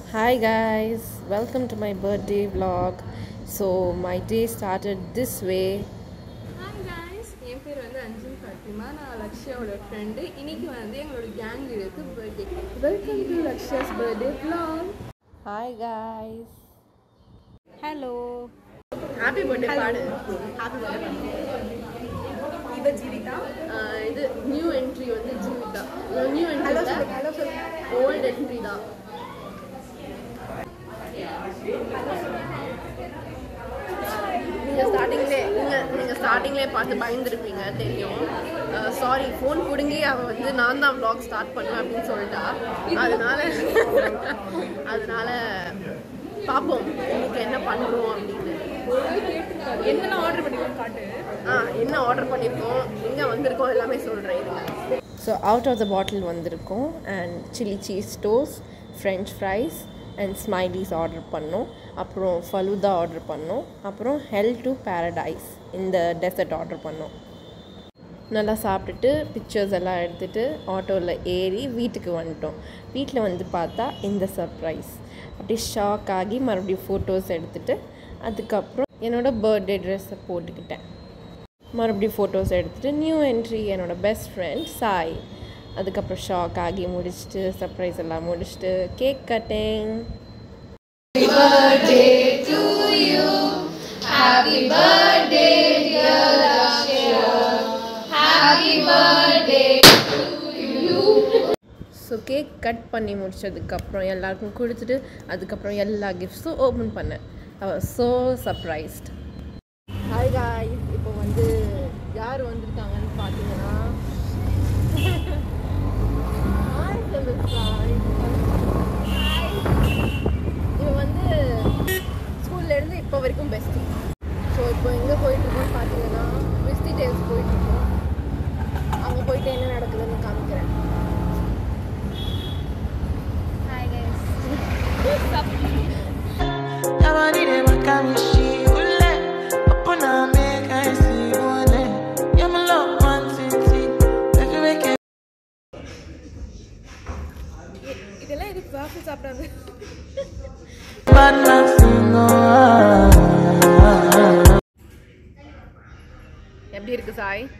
Hi guys, welcome to my birthday vlog. So my day started this way. Hi guys, என் பேர் வந்து அஞ்சன் ஃபாத்திமா. நான் லக்ஷ்யாவோட friend. இன்னைக்கு வந்து எங்களோட கேங் இருக்கு birthday. Welcome to Lakshya's birthday vlog. Hi guys. Hello. Happy birthday பாடு. Happy birthday. இது ஜீவிதா. இது நியூ என்ட்ரி வந்து ஜீவிதா. New entry. ஹலோ சொல்லுங்க. ஓல்ட் என்ட்ரி தான். நீங்கள் ஸ்டார்டிங்லேயே பார்த்து பயந்துருப்பீங்க தெரியும். சாரி, ஃபோன் பிடுங்கி அவள் வந்து நான் தான் vlog ஸ்டார்ட் பண்ணுவேன் அப்படின்னு சொல்லிட்டா. அதனால பார்ப்போம் இன்னைக்கு என்ன பண்ணுறோம் அப்படின்னு. என்னென்ன ஆர்டர் பண்ணிருக்கோம் காட்டு. என்ன ஆர்டர் பண்ணியிருக்கோம், எங்கே வந்திருக்கோம் எல்லாமே சொல்கிறேன் இருங்க. So out of the bottle வந்திருக்கோம் and chili cheese toast, french fries and smileys order பண்ணோம். அப்புறம் ஃபலூதா ஆர்டர் பண்ணோம். அப்புறம் ஹெல் டு பேரடைஸ் இந்த டெசர்ட் ஆர்டர் பண்ணோம். நல்லா சாப்பிட்டுட்டு பிக்சர்ஸ் எல்லாம் எடுத்துகிட்டு ஆட்டோவில் ஏறி வீட்டுக்கு வந்துட்டோம். வீட்டில் வந்து பார்த்தா இந்த சர்ப்ரைஸ். அப்படியே ஷாக் ஆகி மறுபடியும் ஃபோட்டோஸ் எடுத்துகிட்டு அதுக்கப்புறம் என்னோடய பர்த்டே ட்ரெஸ்ஸை போட்டுக்கிட்டேன். மறுபடியும் ஃபோட்டோஸ் எடுத்துகிட்டு நியூ என்ட்ரி என்னோடய பெஸ்ட் ஃப்ரெண்ட் சாய். அதுக்கப்புறம் ஷாக் ஆகி முடிச்சுட்டு சர்ப்ரைஸ் எல்லாம் முடிச்சுட்டு cake cutting. Happy birthday to you. Happy birthday dear Lakshya. Happy birthday to you. So cake cut பண்ணி முடிச்சதுக்கப்புறம் எல்லாருக்கும் கொடுத்துட்டு அதுக்கப்புறம் எல்லா கிஃப்ட்ஸும் ஓப்பன் பண்ணேன். I was so surprised. Hi guys, இப்போ வந்து யார் வந்திருக்காங்கன்னு பார்த்தீங்கன்னா இவன் வந்து ஸ்கூல்லேருந்து இப்போ வரைக்கும் பெஸ்டி. ஸோ இப்போ எங்கே போயிட்டுருக்கோன்னு பார்த்தீங்கன்னா பெஸ்டி டேல்ஸ் போயிட்டுருக்கோம். அங்கே போயிட்டு என்ன நடக்குதுன்னு காமிக்கிறேன். Hi guys. இதெல்லாம் எதுக்கு வாஃபிள் சாப்பிடாது? எப்படி இருக்கு சாய்?